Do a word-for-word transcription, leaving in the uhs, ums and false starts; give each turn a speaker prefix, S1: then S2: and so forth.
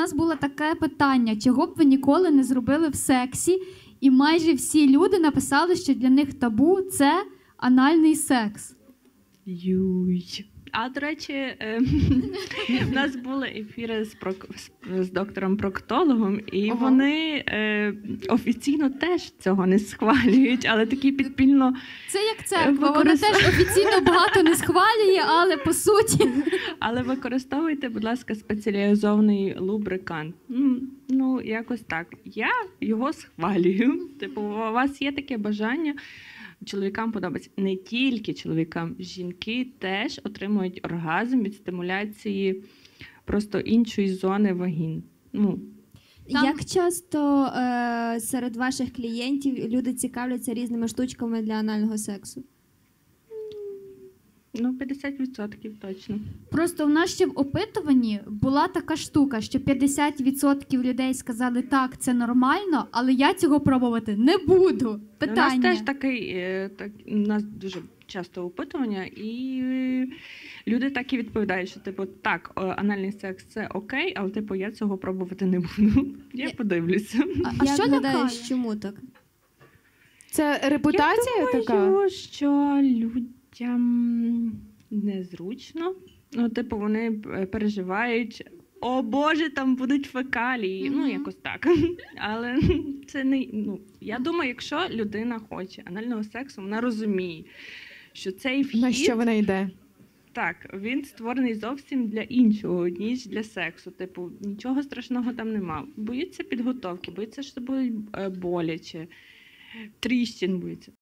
S1: нас було таке питання, чого б ви ніколи не зробили в сексі, і майже всі люди написали, що для них табу – це анальний секс.
S2: Юй. А, до речі, е, в нас були ефіри з, прок... з доктором-проктологом, і
S1: Ага.
S2: вони е, офіційно теж цього не схвалюють, але такі підпільно...
S1: Це як церква,
S2: Використ-
S1: вона теж офіційно багато не схвалює, але по суті.
S2: Але використовуйте, будь ласка, спеціалізований лубрикант. М, Ну, якось так. Я його схвалюю. Типу, у вас є таке бажання, чоловікам подобається. Не тільки чоловікам, жінки теж отримують оргазм від стимуляції просто іншої зони вагін. Ну,
S1: Там-
S3: Як часто е, серед ваших клієнтів люди цікавляться різними штучками для анального сексу?
S2: ну п'ятдесят відсотків точно.
S1: Просто в нас ще в опитуванні була така штука, що п'ятдесят відсотків людей сказали, так, це нормально, але я цього пробувати не буду.
S2: У нас
S1: Питання.
S2: теж такий, е, так, у нас дуже часто опитування, і е, люди так і відповідають, що типу, так, е, анальний секс це окей, але типу я цього пробувати не буду. Я
S3: Я-
S2: подивлюся.
S1: А, а
S3: Як
S1: що
S3: гадаєш,
S1: лякає?
S3: чому так?
S4: Це репутація
S2: Я
S4: така?
S2: думаю, що людям незручно. Ну, типу, вони е, переживають. О Боже, там будуть фекалії. Ну,
S1: Мгм.
S2: якось так. Але це не. Ну, я думаю, якщо людина хоче анального сексу, вона розуміє, що цей вхід,
S4: На що вона йде?
S2: так, він створений зовсім для іншого, ніж для сексу. Типу, нічого страшного там нема. Боїться підготовки, боїться, що це буде е, боляче, тріщин боїться.